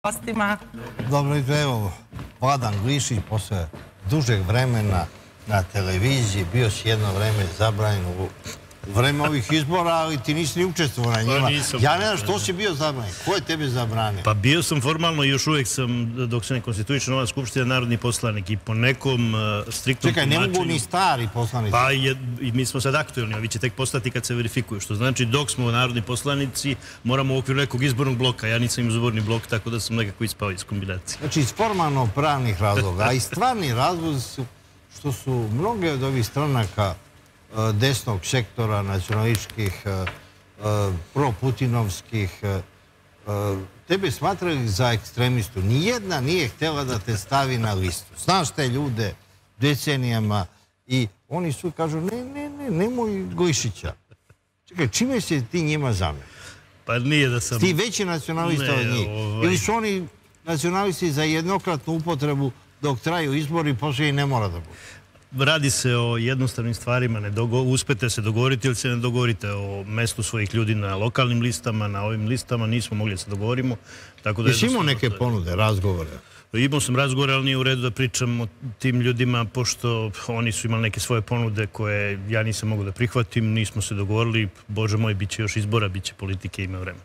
gostima. Dobro, evo, Vladan Glišić, posle dužeg vremena na televiziji, bio si jedno vreme zabranjen u vreme ovih izbora, ali ti nisi ni učestvovao na njima. Ja ne znam što si bio zabranjen. Ko je tebe zabranio? Pa bio sam formalno i još uvijek sam, dok se ne konstituiše nova skupština, narodni poslanik i po nekom striktnom tumačenju... Čekaj, ne mogu ni stari poslanici. Pa i mi smo sad aktuelni, a vi će tek postati kad se verifikuju. Što znači, dok smo narodni poslanici, moramo u okviru nekog izbornog bloka. Ja nisam im izborni blok, tako da sam nekako ispao iz kombinacije. Znači, iz formalno pravnih razloga, a i stvarni razlozi su što su mnoge od ovih stranaka desnog sektora, nacionalističkih, pro-putinovskih, tebe smatrali za ekstremistu. Nijedna nije htjela da te stavi na listu. Znaš te ljude decenijama i oni su kažu nemoj Glišića. Čekaj, čime se ti njima zamjeri? Pa nije da sam... Ti veći nacionalista od njih? Ili su oni nacionalisti za jednokratnu upotrebu dok traju izbori i poslije i ne mora da bude? Radi se o jednostavnim stvarima, uspete se dogovoriti ili se ne dogovorite o mestu svojih ljudi na lokalnim listama, na ovim listama, nismo mogli da se dogovorimo. Jesi imao neke ponude, razgovore? Imao sam razgovore, ali nije u redu da pričam o tim ljudima, pošto oni su imali neke svoje ponude koje ja nisam mogu da prihvatim, nismo se dogovorili, Bože moj, bit će još izbora, bit će politike, ima vremena.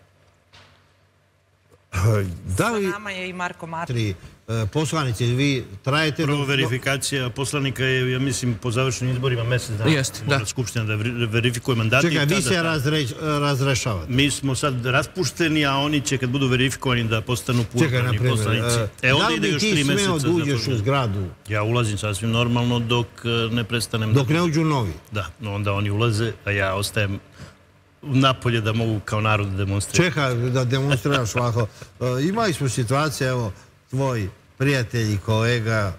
Sa nama je i Marko Martin. Poslanici, vi trajete... Prvo, verifikacija poslanika je, ja mislim, po završenim izborima mesec dana. Jeste, da. Skupština da verifikuje mandati. Čekaj, vi se razrešavate. Mi smo sad raspušteni, a oni će kad budu verifikovani da postanu punopravni poslanici. Da li bi ti smeo da uđeš u zgradu? Ja ulazim sasvim normalno dok ne prestanem... Dok ne uđu novi? Da, onda oni ulaze, a ja ostajem napolje da mogu kao narod da demonstriram. Čekaj da demonstriraš ovako. Imali smo situacije, evo, tvoj prijatelj i kolega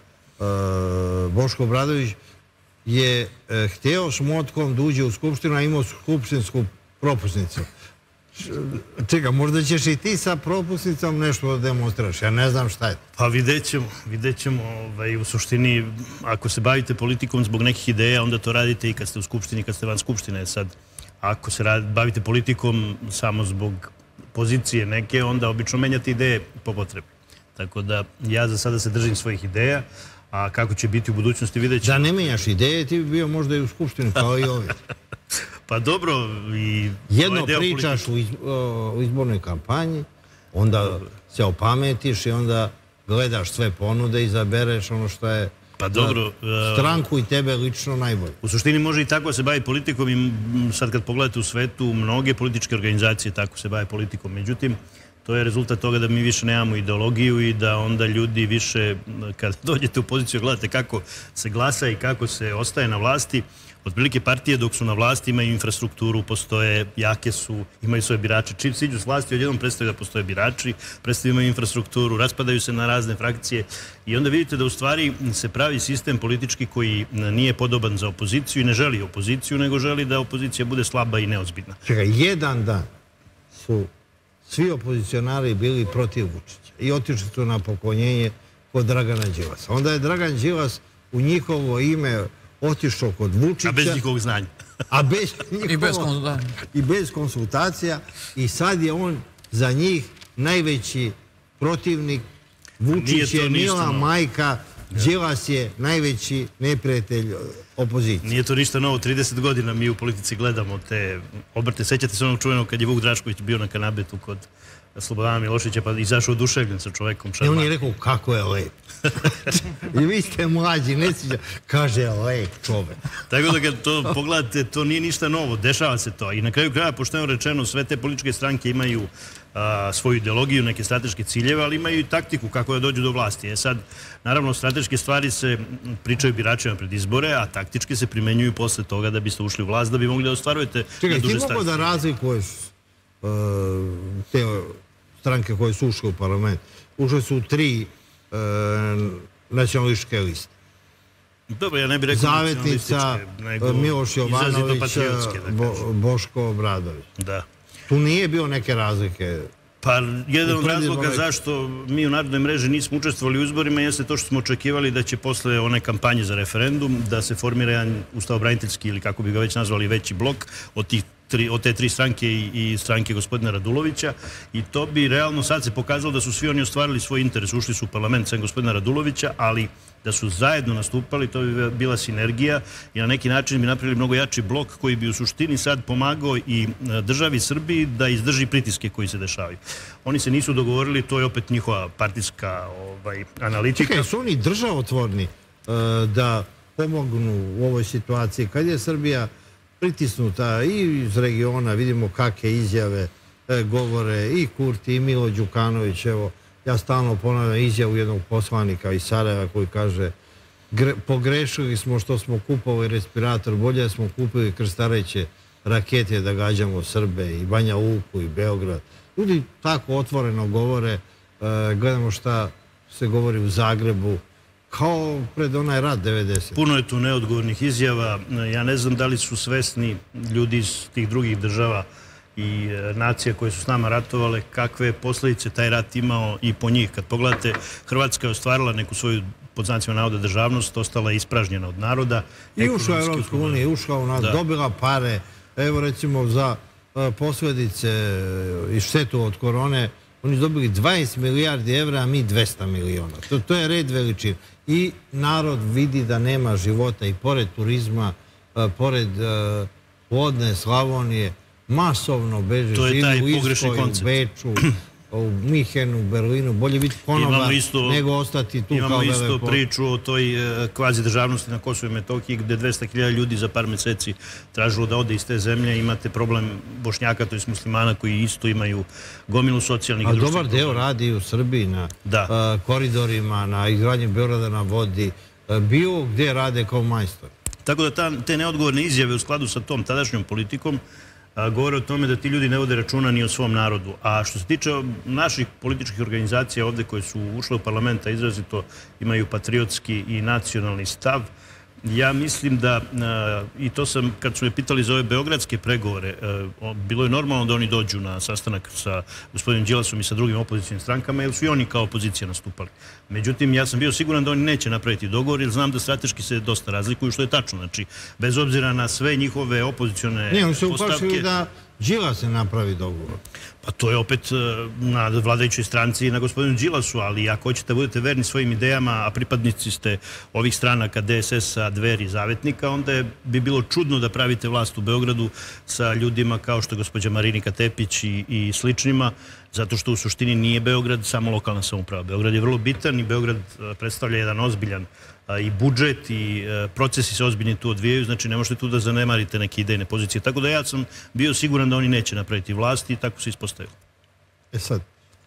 Boško Obradović je hteo s motkom da uđe u skupštinu, a imao skupštinsku propusnicu. Čekaj, možda ćeš i ti sa propusnicom nešto da demonstriraš. Ja ne znam šta je. Pa vidjet ćemo. U suštini, ako se bavite politikom zbog nekih ideja, onda to radite i kad ste u skupštini, kad ste van skupštine. Sad, ako se bavite politikom samo zbog pozicije neke, onda obično menjate ideje po potrebi. Tako da ja za sada se držim svojih ideja, a kako će biti u budućnosti vidjet ćemo. Da ne menjaš ideje, ti bi bio možda i u skupštini kao i ovi. Pa dobro, i... Jedno pričaš u izbornoj kampanji, onda se opametiš i onda gledaš sve ponude i izabereš ono što je stranku i tebe lično najbolje. U suštini može i tako se bavi politikom i sad kad pogledate u svetu, mnoge političke organizacije tako se bave politikom. Međutim, to je rezultat toga da mi više nemamo ideologiju i da onda ljudi više, kad dođete u poziciju, gledate kako se glasa i kako se ostaje na vlasti. Otprilike partije dok su na vlasti imaju infrastrukturu, postoje, jake su, imaju svoje birače. Čim siđu s vlasti, odjednom predstavljaju da postoje birači, predstavljaju infrastrukturu, raspadaju se na razne frakcije i onda vidite da u stvari se pravi sistem politički koji nije podoban za opoziciju i ne želi opoziciju, nego želi da opozicija bude slaba i neozbiljna. Čekaj, jedan dan su svi opozicionari bili protiv Vučića i otišli su na poklonjenje kod Dragana Đilasa. Onda je Dragan Đilas u njihovo ime otišao kod Vučića. A bez njihovog znanja. I bez konsultacija. I sad je on za njih najveći protivnik. Vučić je mila majka, Đilas je najveći neprijatelj opozicije. Nije to ništa novo. 30 godina mi u politici gledamo te obrte. Sećate se onog čuvenog kad je Vuk Drašković bio na kanabetu kod Slobodana Miloševića pa izašao oduševljen sa čovekom. I on je rekao kako je lep. I vi ste mlađi, ne sviđa. Kaže lep čovek. Tako da kad to pogledate, to nije ništa novo. Dešava se to. I na kraju kraja, pošteno rečeno, sve te političke stranke imaju svoju ideologiju, neke strateške ciljeve, ali imaju i taktiku kako da dođu do vlasti. Sad, naravno, strateške stvari se pričaju biračima pred izbore, a taktičke se primenjuju posle toga da biste ušli u vlast, da bi mogli da ostvarujete na duže staze. Čekaj, ti mogu da razlikuješ te stranke koje su ušle u parlament? Ušle su 3 nacionalističke liste. Dobro, ja ne bih rekao Zavetnica, Miloš Jovanović, Boško Obradović. Da. Tu nije bilo neke razlike. Pa, jedan od razloga zašto mi u Narodnoj mreži nismo učestvovali u izborima jeste to što smo očekivali da će posle one kampanje za referendum da se formira jedan ustavobraniteljski ili kako bi ga već nazvali veći blok od tih od te tri stranke i stranke gospodina Radulovića i to bi realno sad se pokazalo da su svi oni ostvarili svoj interes, ušli su u parlament sem gospodina Radulovića, ali da su zajedno nastupali, to bi bila sinergija i na neki način bi napravili mnogo jači blok koji bi u suštini sad pomagao i državi Srbiji da izdrži pritiske koji se dešavaju. Oni se nisu dogovorili, to je opet njihova partijska analitika. Čekaj, su oni državotvorni da pomognu u ovoj situaciji? Kad je Srbija pritisnuta i iz regiona, vidimo kakve izjave govore i Kurti i Milo Đukanović, evo, ja stalno ponavljam izjavu jednog poslanika iz Sarajeva koji kaže pogrešili smo što smo kupovali respirator, bolje da smo kupili krstareće rakete da gađamo Srbe i Banja Luku i Beograd. Ljudi tako otvoreno govore, gledamo šta se govori u Zagrebu, kao pred onaj rat 90. Puno je tu neodgovornih izjava. Ja ne znam da li su svesni ljudi iz tih drugih država i nacija koje su s nama ratovale, kakve posljedice taj rat imao i po njih. Kad pogledate, Hrvatska je ostvarila neku svoju, pod znacima navoda, državnost, ostala je ispražnjena od naroda. I ušla u Europsku uniju, ušla u nas, dobila pare, evo recimo za posljedice i štetu od korone, oni su dobili 20 milijardi evra, a mi 200 miliona. To je red veličina. I narod vidi da nema života i pored turizma, pored plodne Slavonije, masovno beže, živi u Irskoj, u Beču, u Mihenu, u Berlinu, bolje biti konobar nego ostati tu kao Imamo veleposlanik. isto priču o toj kvazi državnosti na Kosovu i Metohiji gde 200.000 ljudi za par meseci tražilo da ode iz te zemlje. Imate problem Bošnjaka, to je muslimana koji isto imaju gomilu socijalnih i društvenih problema. A dobar deo radi u Srbiji na koridorima, na izgradnji Beograda na vodi, bilo gde rade kao majstor. Tako da te neodgovorne izjave u skladu sa tom tadašnjom politikom govore o tome da ti ljudi ne vode računa ni o svom narodu. A što se tiče naših političkih organizacija ovde koje su ušle u parlamenta, izrazito imaju patriotski i nacionalni stav, ja mislim da, i to sam, kad su me pitali za ove beogradske pregovore, bilo je normalno da oni dođu na sastanak sa gospodinom Đilasom i sa drugim opozicijnim strankama, jer su i oni kao opozicija nastupali. Međutim, ja sam bio siguran da oni neće napraviti dogovor, jer znam da strateški se dosta razlikuju, što je tačno. Znači, bez obzira na sve njihove opozicione postavke... Ne, oni su uplašili da Đilas se napravi dogovor. Pa to je opet na vladajućoj stranci i na gospodinu Đilasu, ali ako hoćete da budete verni svojim idejama, a pripadnici ste ovih stranaka DSS-a, Dveri, Zavetnika, onda bi bilo čudno da pravite vlast u Beogradu sa ljudima kao što je gospođa Marinika Tepić i sličnima, zato što u suštini nije Beograd samo lokalna samouprava. Beograd je vrlo bitan i Beograd predstavlja jedan ozbiljan i budžet i procesi se ozbiljni tu odvijaju, znači ne možete tu da zanemarite neke idejne pozicije. Tako da ja sam bio siguran da oni neće napraviti vlast i tako se ispostavilo. E sad,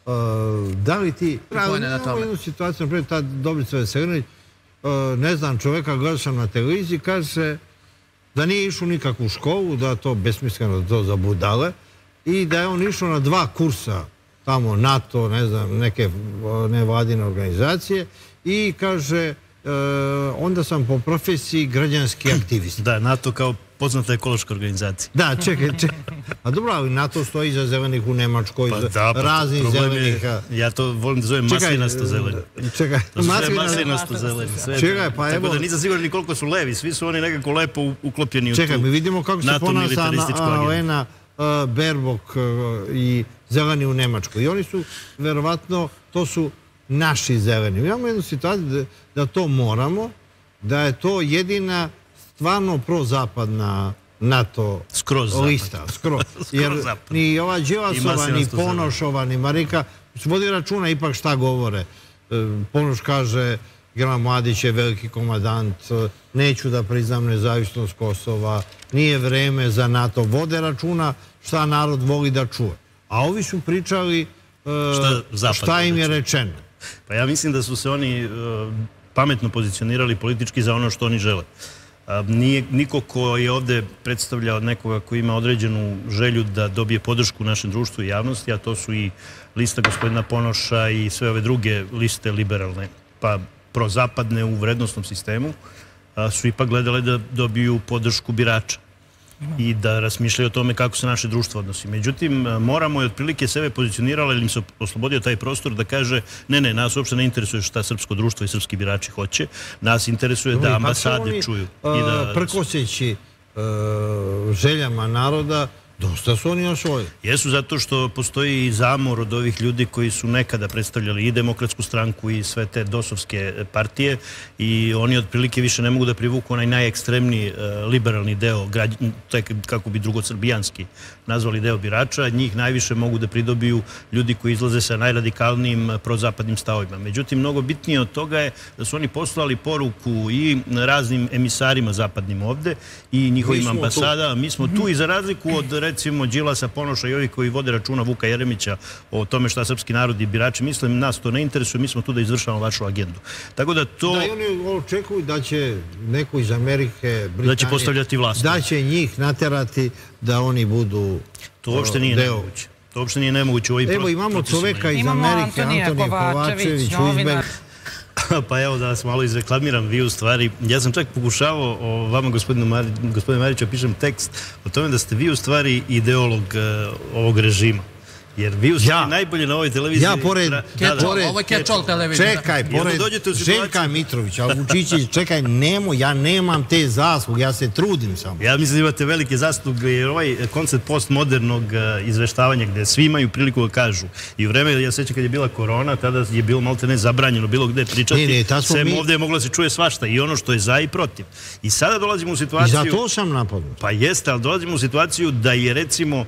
da li ti... Imamo jednu situaciju, naprijed, ta Dobrica Veselinović, ne znam, čoveka gledao sam na televiziji, kaže se da nije išao nikakvu školu, da to besmisleno, da to za budale, i da je on išao na 2 kursa, tamo NATO, ne znam, neke nevladine organizacije, i kaže... onda sam po profesiji građanski aktivist. Da, NATO kao poznata ekološka organizacija. Da, čekaj. A dobro, ali NATO stoji iza zelenih u Nemačkoj, raznih zelenih... Ja to volim da zovem maslinasto zeleni. Čekaj, maslinasto zeleni. Čekaj, pa evo... Tako da nisam siguran ni koliko su levi, svi su oni nekako lepo uklopljeni u tu Čekaj, mi vidimo kako se ponaša Lena Baerbock i zeleni u Nemačkoj. I oni su, verovatno, to su naši zeleni. Imamo jednu situaciju da to moramo, da je to jedina stvarno prozapadna NATO lista. Jer ni ova Đilasova, ni Ponošova, ni Marika vodi računa ipak šta govore. Ponoš kaže, Goran Mladić je veliki komandant, neću da priznam nezavisnost Kosova, nije vreme za NATO. Vode računa šta narod voli da čuje. A ovi su pričali šta im je rečeno. Pa ja mislim da su se oni pametno pozicionirali politički za ono što oni žele. Niko ko je ovde predstavljao nekoga koji ima određenu želju da dobije podršku u našem društvu i javnosti, a to su i lista gospodina Ponoša i sve ove druge liste liberalne, pa prozapadne u vrednostnom sistemu, su ipak gledale da dobiju podršku birača i da razmišljaju o tome kako se naše društvo odnosi. Međutim, moramo je otprilike sebe pozicionirala ili im se oslobodio taj prostor da kaže ne, nas uopšte ne interesuje šta srpsko društvo i srpski birači hoće. Nas interesuje da ambasade čuju. Prkoseći željama naroda Dosta su oni osvojili. Jesu, zato što postoji zamor od ovih ljudi koji su nekada predstavljali i Demokratsku stranku i sve te dosovske partije i oni otprilike više ne mogu da privuku onaj najekstremniji liberalni deo, kako bi drugosrbijanski nazvali deo birača. Njih najviše mogu da pridobiju ljudi koji izlaze sa najradikalnijim prozapadnim stavovima. Međutim, mnogo bitnije od toga je da su oni poslali poruku i raznim emisarima zapadnim ovde i njihovim ambasadama. Mi smo tu i za razliku od recimo Đilasa, Ponoša i ovih koji vode računa Vuka Jeremića o tome šta srpski narod i birači misle, nas to ne interesuje, mi smo tu da izvršavamo vašu agendu. Tako da to... Da, i oni očekuju da će neko iz Amerike, Britanije... Da će postavljati vlast. Da će njih naterati da oni budu... To uopšte nije nemoguće. To uopšte nije nemoguće. Evo, imamo čoveka iz Amerike, Antonije Kovačević, novinar. Pa evo da vas malo izreklamiram, vi u stvari, ja sam čak pokušavao vama, gospodine Mariću, pišem tekst o tome da ste vi u stvari ideolog ovog režima. Jer vi u stvari najbolje na ovoj televiziji... Ja, pored... Ovo je catch-all televizija. Čekaj, pored Željka Mitrovića, Vučićević, čekaj, ja nemam te zasluge, ja se trudim samo. Ja mislim da imate velike zasluge, jer ovaj koncept postmodernog izveštavanja gde svi imaju priliku da kažu. I u vreme, ja sećam kad je bila korona, tada je bilo malte ne zabranjeno bilo gde pričati. Sem ovde je mogla se čuje svašta i ono što je za i protiv. I sada dolazimo u situaciju... I za to sam napadnut. Pa jeste, ali dolazimo u situaciju da je recimo...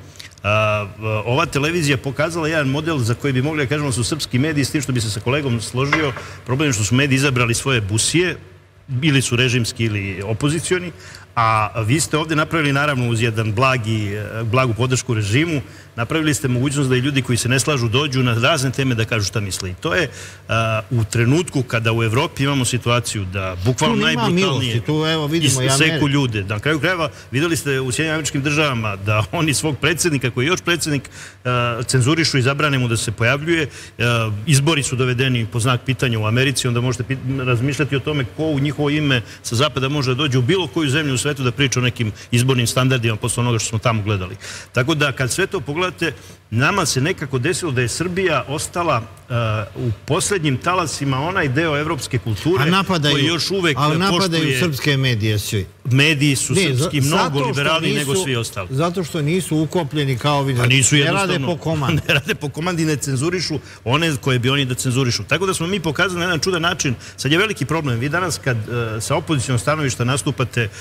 ova televizija pokazala jedan model za koji bi mogli da kažemo su srpski mediji, s tim što bi se sa kolegom složio. Problem je što su mediji izabrali svoje busije, ili su režimski ili opozicioni, a vi ste ovde napravili naravno uz jedan blagu podršku režimu, napravili ste mogućnost da i ljudi koji se ne slažu dođu na razne teme da kažu šta misle. I to je u trenutku kada u Evropi imamo situaciju da bukvalno najbrutalnije seku ljude. Na kraju krajeva videli ste u Sjedinjenim Američkim Državama da oni svog predsjednika, koji je još predsjednik, cenzurišu i zabrane mu da se pojavljuje. Izbori su dovedeni po znak pitanja u Americi, onda možete razmišljati o tome ko u njihovo ime sa zapada može da dođe u bilo koju zemlju u svetu da priča o nekim izbornim standardima posle onoga što smo tamo gledali. Tako da kad sve to pogledate, nama se nekako desilo da je Srbija ostala u posljednjim talasima onaj deo evropske kulture koji još uvek poštuje... Ali napadaju srpske medije svi. Mediji su srpski mnogo liberalniji nego svi ostali. Zato što nisu ukopljeni kao vi. Ne rade po komandi. Ne rade po komandi i ne cenzurišu one koje bi oni da cenzurišu. Tako da smo mi pokazali na jedan čudan način. Sad je veliki problem. Vi danas kad sa opozicijom stanovišta nastupate,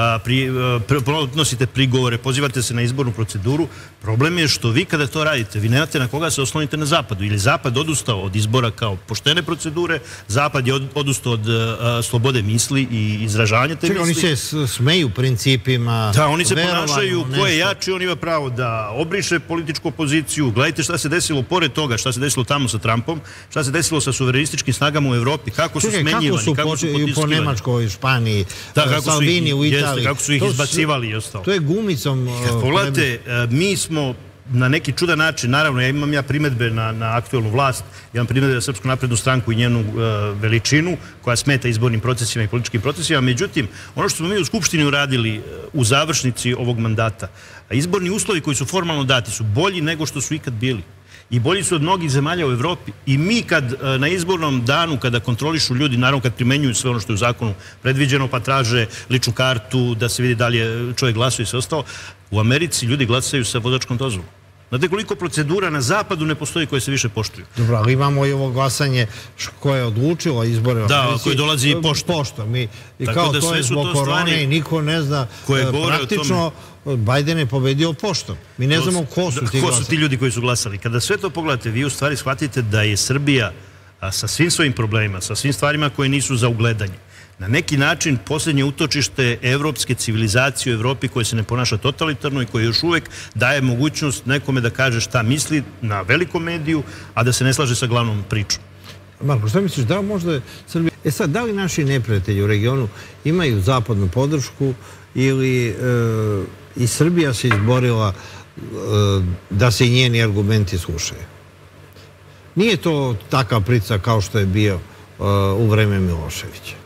nosite prigovore, pozivate se na izbornu proceduru, problem je što vi kada to radite, vi nemate na koga se oslonite na zapadu. Ili zapad odustao od izbora kao poštene procedure, zapad je odustao od slobode misli i izražavanja te misli. Oni se smeju principima. Da, oni se ponašaju, ko je jači, on ima pravo da obriše političku opoziciju. Gledajte šta se desilo pored toga, šta se desilo tamo sa Trumpom, šta se desilo sa suverenističkim snagama u Evropi, kako su smenjivani, kako su potiskivani. Po Nemačkoj, Španiji, Salvini u Italiji. Kako su ih izbacivali i ostalo. To je gumicom... Pogledajte, mi smo na neki čudan način, naravno, imam primetbe na aktuelnu vlast, imam primetbe na Srpsku naprednu stranku i njenu veličinu, koja smeta izbornim procesima i političkim procesima. Međutim, ono što smo mi u Skupštini uradili u završnici ovog mandata, izborni uslovi koji su formalno dati su bolji nego što su ikad bili. I bolji su od mnogih zemalja u Evropi. I mi kad na izbornom danu, kada kontrolišu ljudi, naravno kad primenjuju sve ono što je u zakonu predviđeno, pa traže ličnu kartu, da se vidi da li je čovjek glasuje i sve ostalo, u Americi ljudi glasaju sa vozačkom dozvolom. Znate koliko procedura na zapadu ne postoji koje se više poštuju? Dobro, ali imamo i ovo glasanje koje je odlučilo izbore u Americi. Da, koje dolazi i poštom. I kao to je zbog korone i niko ne zna, praktično Biden je pobedio poštom. Mi ne znamo ko su ti glasali. Ko su ti ljudi koji su glasali. Kada sve to pogledate, vi u stvari shvatite da je Srbija sa svim svojim problemima, sa svim stvarima koje nisu za ugledanje, na neki način posljednje utočište evropske civilizacije u Evropi koje se ne ponaša totalitarno i koje još uvek daje mogućnost nekome da kaže šta misli na velikom mediju, a da se ne slaže sa glavnom pričom. Marko, šta misliš, da možda Srbija... Sad, da li naši neprijatelji u regionu imaju zapadnu podršku ili i Srbija se izborila da se i njeni argumenti slušaju? Nije to takav pritisak kao što je bio u vreme Miloševića.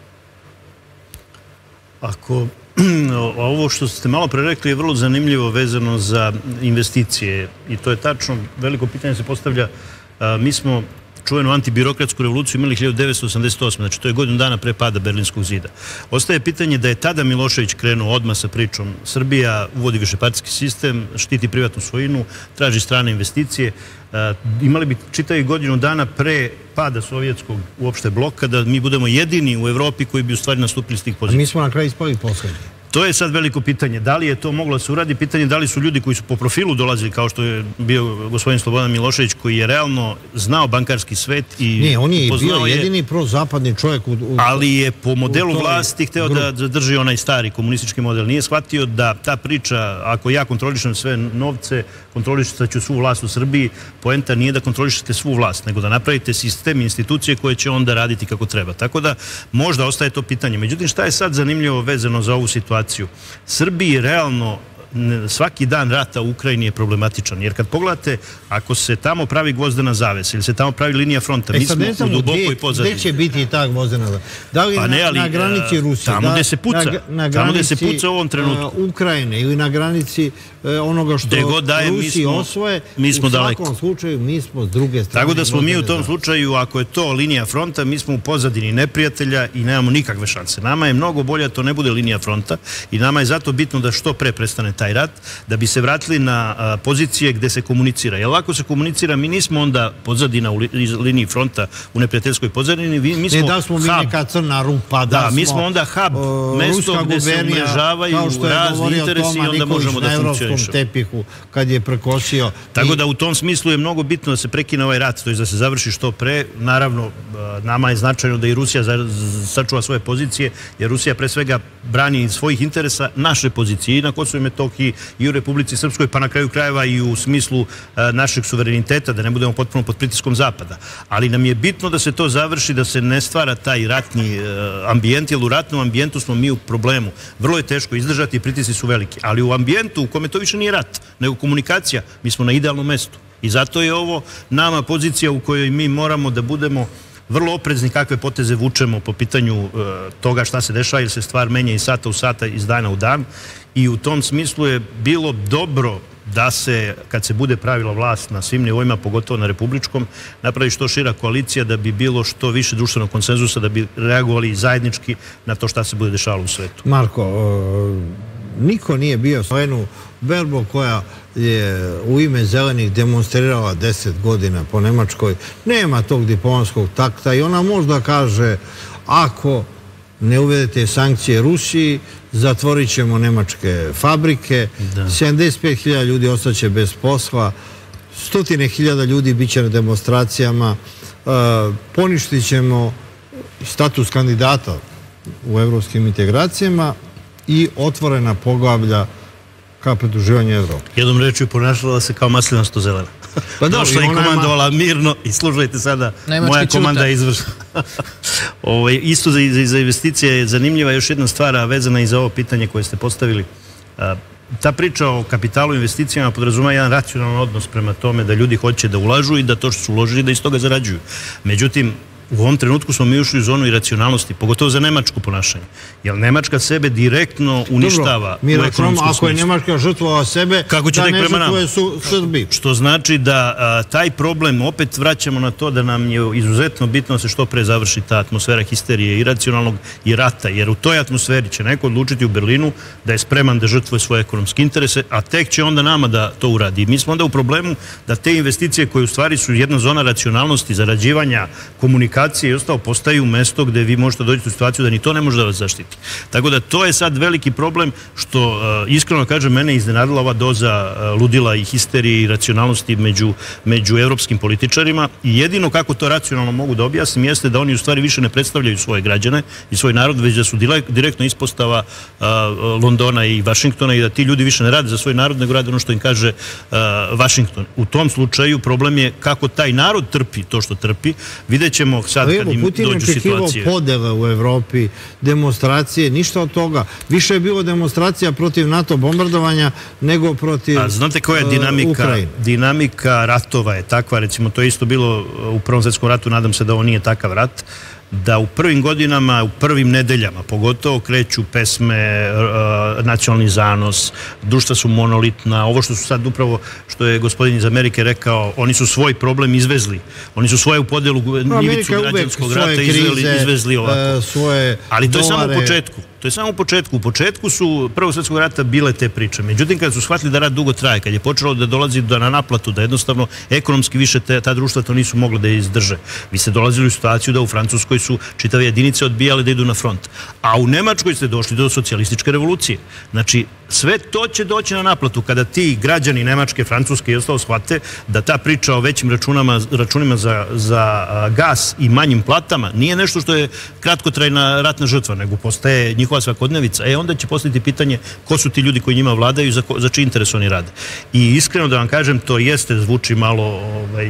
Ako ovo što ste malo pre rekli je vrlo zanimljivo vezano za investicije i to je tačno, veliko pitanje se postavlja. Mi smo čuvenu antibirokratsku revoluciju imali 1988. Znači, to je godinu dana pre pada Berlinskog zida. Ostaje pitanje da je tada Milošević krenuo odmah sa pričom Srbija uvodi višepartijski sistem, štiti privatnu svojinu, traži strane investicije. Imali bi čitavi godinu dana pre pada sovjetskog uopšte bloka da mi budemo jedini u Evropi koji bi u stvari nastupili s tih pozicija. A mi smo na kraju ispali poslednji. To je sad veliko pitanje. Da li je to moglo da se uradi? Pitanje da li su ljudi koji su po profilu dolazili, kao što je bio gospodin Slobodan Milošević, koji je realno znao bankarski svet i ne, on je bio jedini prozapadni čovjek ali je po modelu vlasti hteo da zadrži onaj stari komunistički model. Nije shvatio da ta priča, ako ja kontrolišem sve novce, kontrolišću svu vlast u Srbiji, poenta nije da kontrolišete svu vlast, nego da napravite sistem, institucije koje će onda raditi kako treba. Tako da možda ostaje to pitanje. Međutim, šta je sad zanimljivo vezano za ovu situaciju? Srbiji realno svaki dan rata u Ukrajini je problematičan, jer kad pogledate, ako se tamo pravi gvozdena zavesa ili se tamo pravi linija fronta, mi smo u dubokoj pozadini. Gde će biti ta gvozdena zavesa? Da li na granici Rusije? Tamo gde se puca. Tamo gde se puca u ovom trenutku. Ukrajine ili na granici onoga što Rusi osvoje, u svakom slučaju mi smo s druge strane. Tako da smo mi u tom slučaju, ako je to linija fronta, mi smo u pozadini neprijatelja i nemamo nikakve šanse. Nama je mnogo bolje da to ne bude linija fronta i nama je zato bitno da što pre prestane taj rat, da bi se vratili na pozicije gde se komunicira. Jer ako se komunicira, mi nismo onda pozadina u liniji fronta u neprijateljskoj pozadini, mi smo da smo mi neka crna rupa, da mi smo onda hub, mesto gde se umrežavaju razni interesi i onda možemo da funkcionišemo. Tepihu kad je prekosio. Tako da u tom smislu je mnogo bitno da se prekine ovaj rat, to je da se završi što pre. Naravno, nama je značajno da i Rusija sačuva svoje pozicije, jer Rusija pre svega brani svojih interesa naše pozicije i na Kosovu i Metohiji i u Republici Srpskoj, pa na kraju krajeva i u smislu našeg suvereniteta, da ne budemo potpuno pod pritiskom Zapada. Ali nam je bitno da se to završi, da se ne stvara taj ratni ambijent, jer u ratnom ambijentu smo mi u problemu. Vrlo je teško izdržati i pritisci su veliki. Ali u ambijentu u kome to više nije rat, nego komunikacija, mi smo na idealnom mestu. I zato je ovo nama pozicija u kojoj mi moramo da budemo vrlo oprezni kakve poteze vučemo po pitanju toga šta se dešava, jer se stvar menja iz sata u sata, iz dana u dan. I u tom smislu je bilo dobro da se, kad se bude pravila vlast na svim nivoima, pogotovo na republičkom, napravi što šira koalicija da bi bilo što više društvenog konsenzusa, da bi reagovali zajednički na to šta se bude dešavalo u svetu. Marko, niko nije bio Slenu Berbo koja je u ime zelenih demonstrirala 10 godina po Nemačkoj. Nema tog diplomatskog takta i ona možda kaže ako ne uvedete sankcije Rusiji, zatvorit ćemo nemačke fabrike, 75.000 ljudi ostaće bez posla, 100.000 ljudi bit će na demonstracijama, poništit ćemo status kandidata u evropskim integracijama i otvorena poglavlja ka pridruživanju Evrope. Jednom rečju ponašala se kao maslinasto zelena. Došla i komandovala mirno i slušajte sada, moja komanda je izvršna. Isto za investicije je zanimljiva još jedna stvar, vezana i za ovo pitanje koje ste postavili. Ta priča o kapitalu i investicijama podrazumeva jedan racionalan odnos prema tome da ljudi hoće da ulažu i da to što su uložili da iz toga zarađuju. Međutim, u ovom trenutku smo mi ušli u zonu iracionalnosti, pogotovo za nemačko ponašanje. Jer Nemačka sebe direktno uništava u ekonomskom smislu. Ako je Nemačka žrtvovala sebe, da ne žrtvuje Srbi. Što znači da taj problem opet vraćamo na to da nam je izuzetno bitno da se što pre završi ta atmosfera histerije, iracionalnog i rata. Jer u toj atmosferi će neko odlučiti u Berlinu da je spreman da žrtvuje svoje ekonomske interese, a tek će onda nama da to uradi. I mi smo onda u problemu da te investicije koje u stvari su jedna zona racionalnosti, zarađivanja, komunikacije i ostalo postaju mesto gde vi možete doći u situaciju da ni to ne može da vas zaštiti. Tako da to je sad veliki problem što, iskreno kažem, mene iznenadila ova doza ludila i histerije i racionalnosti među evropskim političarima i jedino kako to racionalno mogu da objasnim jeste da oni u stvari više ne predstavljaju svoje građane i svoj narod, već da su direktno ispostava Londona i Vašingtona i da ti ljudi više ne rade za svoj narod, nego rade ono što im kaže Vašington. U tom slučaju problem je kako taj narod trpi to što trpi. Vidjet ćemo sad kad im Putin dođu situacije. Putin očekivao podele u Evropi, demonstracije, ništa od toga. Više je bilo demonstracija protiv NATO bombardovanja nego protiv Ukrajine. A znate koja je dinamika ratova je takva, recimo to je isto bilo u Prvom svjetskom ratu, nadam se da ovo nije takav rat. da u prvim godinama, u prvim nedeljama pogotovo kreću pesme, nacionalni zanos, društva su monolitna, ovo što su sad upravo, što je gospodin iz Amerike rekao, oni su svoj problem izvezli. Oni su svoju podelu njivicu građanskog rata izvezli ovako. Ali to je samo u početku. To je samo u početku. U početku su Prvog svjetskog rata bile te priče. Međutim, kad su shvatili da rat dugo traje, kad je počelo da dolazi na naplatu, da jednostavno ekonomski više ta društva to nisu mogla da izdrže. Vi ste dolazili u situaciju da u Francuskoj su čitave jedinice odbijale da idu na front. A u Nemačkoj ste došli do socijalističke revolucije. Znači, sve to će doći na naplatu kada ti građani Nemačke, Francuske i ostalo shvate da ta priča o većim računima za gas i manjim platama nije nešto što je kratkotrajna ratna žrtva, nego postaje njihova svakodnevica. Onda će postaviti pitanje ko su ti ljudi koji njima vladaju i za čiji interes oni rade. I iskreno da vam kažem, to jeste, zvuči malo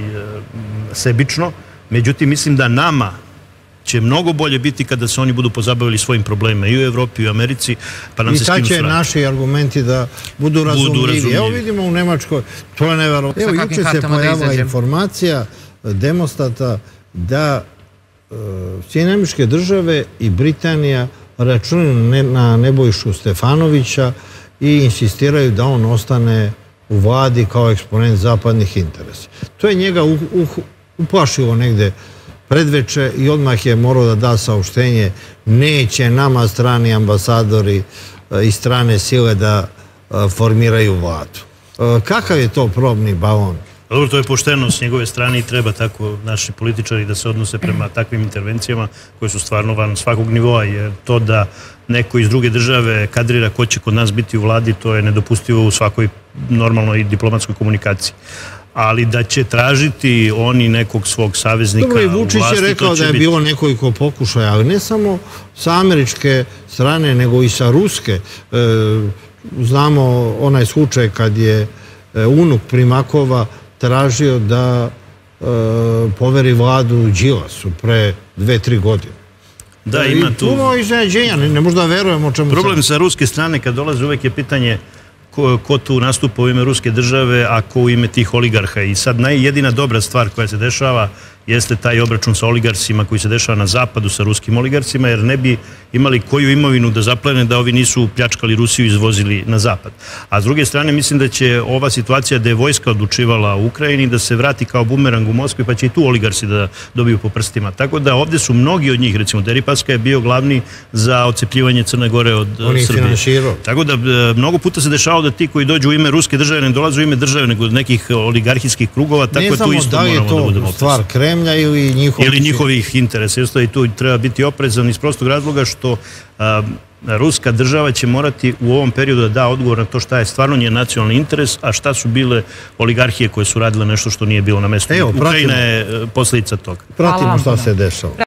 sebično, međutim mislim da nama će mnogo bolje biti kada se oni budu pozabavili svojim problemima i u Evropi i u Americi, pa nam se skinu svrati. I sad će naši argumenti da budu razumljivi. Evo vidimo u Nemačkoj, to je neverovatno. Evo juče se pojavila informacija Demostata da Sjedinjene Američke Države i Britanija računaju na Nebojšu Stefanovića i insistiraju da on ostane u vladi kao eksponent zapadnih interesa. To je njega uplašilo negde predveče i odmah je morao da da saopštenje: neće nama strani ambasadori i strane sile da formiraju vladu. Kakav je to probni balon? Dobro, to je pošteno s njegove strane i treba tako naši političari da se odnose prema takvim intervencijama koje su stvarno van svakog nivoa, jer to da neko iz druge države kadrira ko će kod nas biti u vladi, to je nedopustivo u svakoj normalnoj diplomatskoj komunikaciji. Ali da će tražiti oni nekog svog saveznika u vlasti... Dobro, i Vučić je rekao da je bilo nekoliko pokušaja, ali ne samo sa američke strane, nego i sa ruske. Znamo onaj slučaj kad je unuk Primakova tražio da poveri vladu Đilasu pre 2-3 godine. Da, ima tu... Puno iznenađenja, ne možda verujemo o čemu... Problem sa ruske strane kad dolaze uvek je pitanje ko tu nastupa u ime ruske države, a ko u ime tih oligarha. I sad jedina dobra stvar koja se dešava jeste taj obračun sa oligarsima koji se dešava na zapadu sa ruskim oligarsima, jer ne bi imali koju imovinu da zaplene da ovi nisu pljačkali Rusiju i izvozili na zapad. A s druge strane, mislim da će ova situacija da je vojska odlučivala u Ukrajini da se vrati kao bumerang u Moskvi, pa će i tu oligarsi da dobiju po prstima. Tako da ovde su mnogi od njih, recimo Deripaska je bio glavni za odcepljivanje Crne Gore od Srbije. Tako da mnogo puta se dešavalo da ti koji dođu u ime ruske države ne dolaze u ime države, nego od nekih oligarhijskih krugova, tako da tu isto moramo da budemo oprezni. Ili njihovih interesa. I tu treba biti oprezan iz prostog razloga što ruska država će morati u ovom periodu da da odgovor na to šta je stvarno njen nacionalni interes, a šta su bile oligarhije koje su radile nešto što nije bilo na mestu. Ukrajina je posljedica toga. Pratimo šta se dešava.